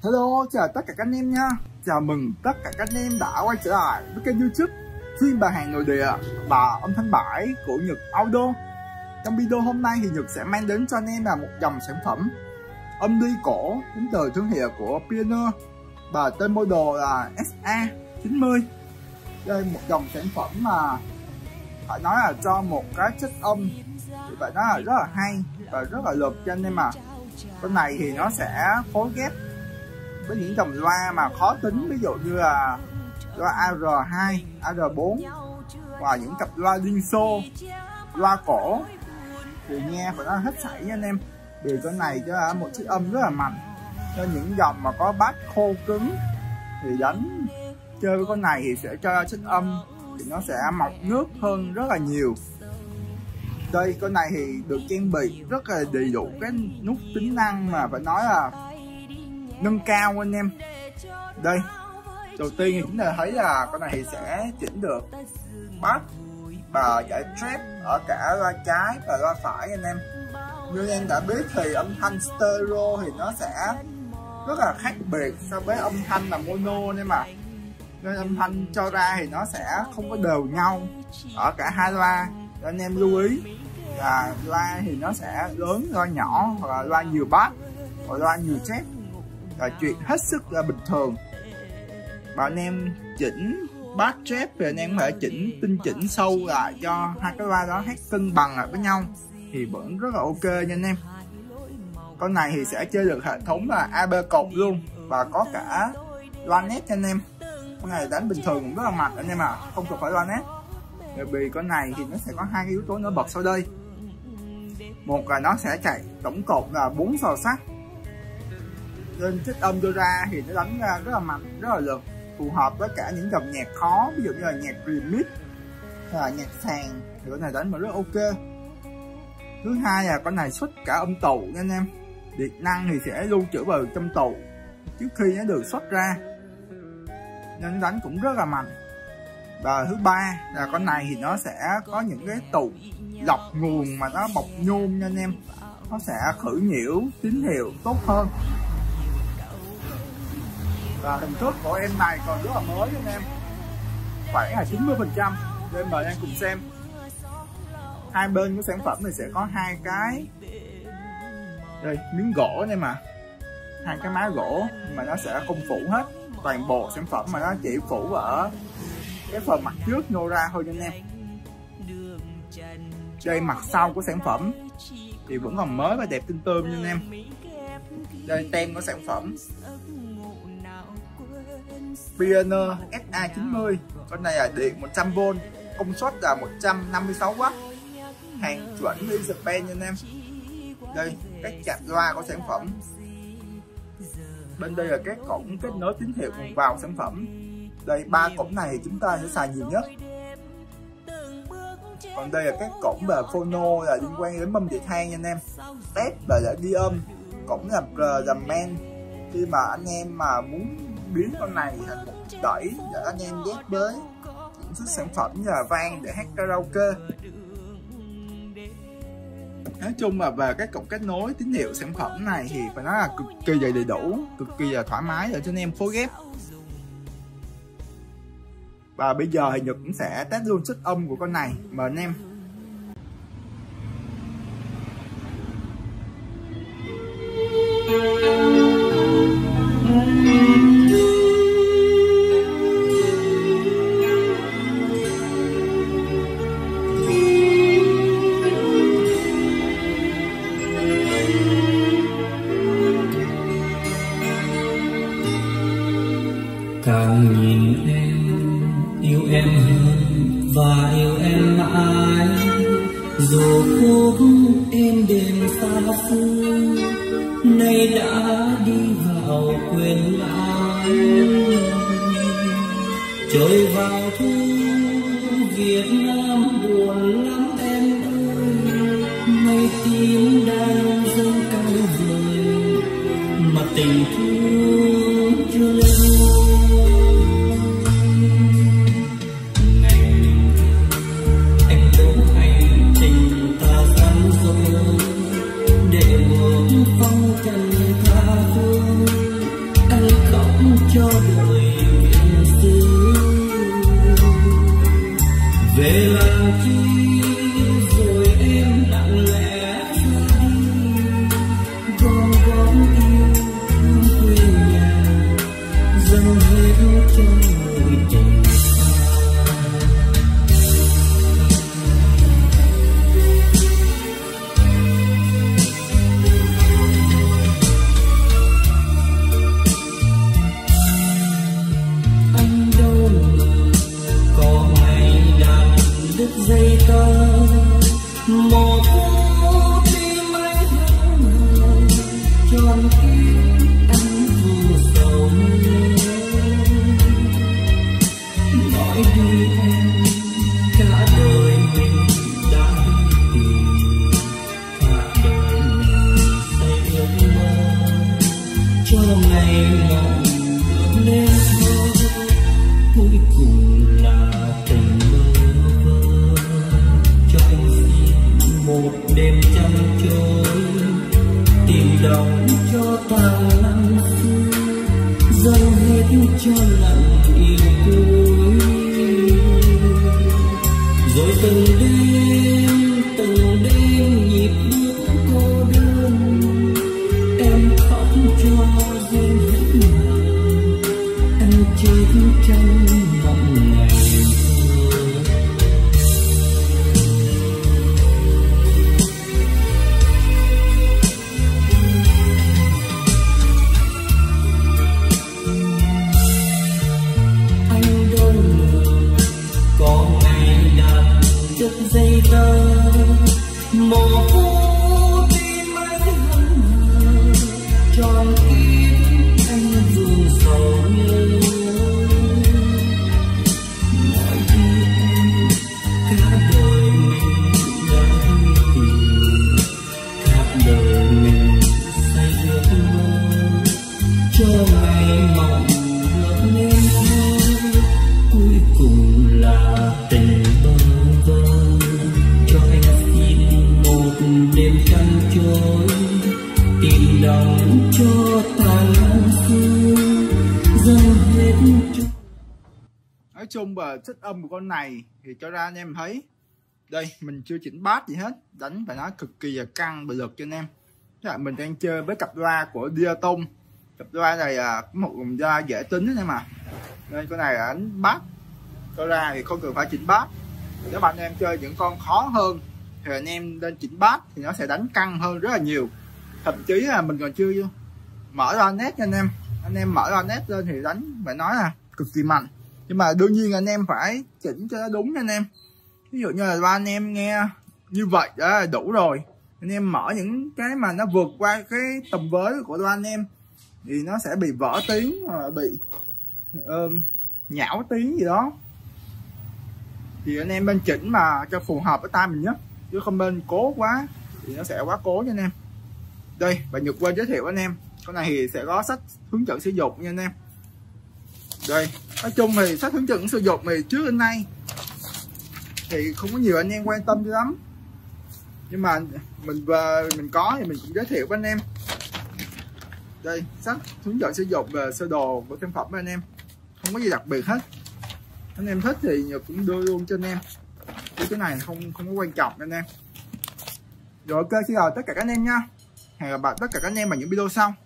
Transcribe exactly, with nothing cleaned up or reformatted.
Hello, chào tất cả các anh em nha. Chào mừng tất cả các anh em đã quay trở lại với kênh YouTube phim bà hàng nội địa và âm thanh bãi của Nhật Audio. Trong video hôm nay thì Nhật sẽ mang đến cho anh em là một dòng sản phẩm âm ly cổ đến từ thương hiệu của Pioneer và tên model là S A chín mươi. Đây một dòng sản phẩm mà phải nói là cho một cái chất âm thì phải nói là rất là hay và rất là lực cho anh em à. Con này thì nó sẽ phối ghép với những dòng loa mà khó tính, ví dụ như là loa A R hai, A R bốn và những cặp loa liên xô, loa cổ thì nghe phải nói hết sảy nha anh em. Vì con này cho là một chiếc âm rất là mạnh, cho những dòng mà có bass khô cứng thì đánh chơi với con này thì sẽ cho chất âm thì nó sẽ mọc nước hơn rất là nhiều. Đây con này thì được trang bị rất là đầy đủ cái nút tính năng mà phải nói là nâng cao anh em. Đây đầu tiên thì chúng ta thấy là con này thì sẽ chỉnh được bass và giải trap ở cả loa trái và loa phải anh em. Như anh em đã biết thì âm thanh stereo thì nó sẽ rất là khác biệt so với âm thanh là mono nên mà nên âm thanh cho ra thì nó sẽ không có đều nhau ở cả hai loa. Cho anh em lưu ý là loa thì nó sẽ lớn, loa nhỏ hoặc là loa nhiều bass hoặc loa nhiều trap là chuyện hết sức là bình thường. Và anh em chỉnh bass trap thì anh em có thể chỉnh tinh chỉnh sâu lại cho hai cái loa đó hát cân bằng lại với nhau thì vẫn rất là ok nha anh em. Con này thì sẽ chơi được hệ thống là A B cột luôn và có cả loa net cho anh em. Con này đánh bình thường cũng rất là mạnh anh em à, không cần phải loa net. Bởi vì con này thì nó sẽ có hai cái yếu tố nổi bật sau đây. Một là nó sẽ chạy tổng cột là bốn sò sắt, nên chất âm đưa ra thì nó đánh ra rất là mạnh, rất là lực, phù hợp với cả những dòng nhạc khó, ví dụ như là nhạc remix hay là nhạc sàn thì con này đánh mà rất ok. Thứ hai là con này xuất cả âm tụ nha anh em, điện năng thì sẽ lưu trữ vào trong tụ trước khi nó được xuất ra nên đánh cũng rất là mạnh. Và thứ ba là con này thì nó sẽ có những cái tụ lọc nguồn mà nó bọc nhôm nha anh em, nó sẽ khử nhiễu tín hiệu tốt hơn. Và hình thức của em này còn rất là mới anh em, khoảng là chín mươi phần trăm. Nên mời anh cùng xem. Hai bên của sản phẩm này sẽ có hai cái đây miếng gỗ anh em mà, hai cái má gỗ mà nó sẽ không phủ hết toàn bộ sản phẩm mà nó chỉ phủ ở cái phần mặt trước nô ra thôi nha anh em. Đây mặt sau của sản phẩm thì vẫn còn mới và đẹp tinh tươm nha anh em. Đây tem của sản phẩm Pioneer S A chín mươi. Con này là điện một trăm vôn, công suất là một trăm năm mươi sáu oát, hàng chuẩn đi Japan nha anh em. Đây các chạm loa của sản phẩm. Bên đây là các cổng kết nối tín hiệu nguồn vào sản phẩm. Đây ba cổng này thì chúng ta sẽ xài nhiều nhất. Còn đây là các cổng về phono là liên quan đến mâm đĩa than nha anh em. Tép là để ghi âm, cổng làm R làm men khi mà anh em mà muốn biến con này thành một đẩy để anh em ghép với những thứ sản phẩm như là vang để hát karaoke. Nói chung là về các cổng kết nối tín hiệu sản phẩm này thì phải nói là cực kỳ đầy đủ, cực kỳ là thoải mái để cho anh em phối ghép. Và bây giờ thì Nhật cũng sẽ test luôn chất âm của con này, mời anh em. Càng nhìn em, yêu em hơn và yêu em mãi, dù khúc em đêm xa xưa nay đã đi vào quên lãng. Trời vào thu Việt Nam buồn lắm em ơi, mây tím đang dâng cao vời mà tình thương chưa lên. Để một phong trần tha phương cho đời viễn xứ. Về làm chi rồi em lặng lẽ ra đi, gom góp yêu thương quê nhà, dâng hết cho người tình xa. Anh đâu ngờ có ngày đàn đứt dây tơ, một phút đi mấy tháng người tròn kiếp anh vừa sầu nói đi em, cả đời mình đã đi tìm, cả đời mình xây ước mơ cho ngày mộng được nên thơ, cuối cùng là tình bơ vơ. Cho anh xin một đêm chăm trôi, tìm đọc cho tàn lăng xưa, dâng hết cho lần yêu cuối. Rồi từng đêm từng đêm nhịp bước cô đơn, em khóc cho duyên hết ngờ, anh chết trong mộng ngày thơ. Anh đâu ngờ có ngày đàn đứt dây tơ, một phút đi mấy hân hờ, tròn kiếp anh vương sầu nhớ. Nói đi em, cả đời mình đã đi tìm, cả đời mình xây ước mơ cho ngày mộng được nên thơ, cuối cùng là tình bơ vơ. Cho anh xin một đêm trăng trôi, tìm đong cho tàn lăng xưa, dâng hết cho. Nói chung về chất âm của con này thì cho ra anh em thấy. Đây mình chưa chỉnh bass gì hết, đánh phải nói cực kỳ là căng bật lực cho anh em. Thế là mình đang chơi với cặp loa của Diatom. Cặp loa này là một dòng loa dễ tính anh em à. Nên con này là đánh bass, cho ra thì không cần phải chỉnh bass. Nếu bạn em chơi những con khó hơn thì anh em lên chỉnh bass thì nó sẽ đánh căng hơn rất là nhiều. Thậm chí là mình còn chưa mở ra net nha anh em. Anh em mở ra net lên thì đánh phải nói là cực kỳ mạnh. Nhưng mà đương nhiên anh em phải chỉnh cho nó đúng nha anh em. Ví dụ như là ba anh em nghe như vậy đó là đủ rồi. Anh em mở những cái mà nó vượt qua cái tầm với của ba anh em thì nó sẽ bị vỡ tiếng, hoặc bị uh, nhão tiếng gì đó. Thì anh em bên chỉnh mà cho phù hợp với tai mình nhé, chứ không bên cố quá thì nó sẽ quá cố nha anh em. Đây, và Nhật quên giới thiệu anh em, con này thì sẽ có sách hướng dẫn sử dụng nha anh em. Đây, nói chung thì sách hướng dẫn sử dụng thì trước đến nay thì không có nhiều anh em quan tâm cho lắm, nhưng mà mình về mình có thì mình cũng giới thiệu với anh em. Đây, sách hướng dẫn sử dụng về sơ đồ của sản phẩm với anh em, không có gì đặc biệt hết. Anh em thích thì Nhật cũng đưa luôn cho anh em, chứ cái này không không có quan trọng anh em. Rồi ok, xin chào tất cả các anh em nha, hẹn gặp lại tất cả các anh em ở những video sau.